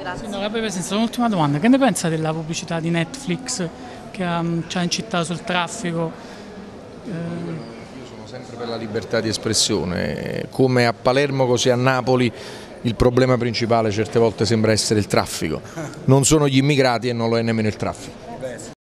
Grazie. Signora Presidente, un'ultima domanda, che ne pensa della pubblicità di Netflix che ci ha incittato sul traffico? Io sono sempre per la libertà di espressione, come a Palermo così a Napoli il problema principale certe volte sembra essere il traffico, non sono gli immigrati e non lo è nemmeno il traffico.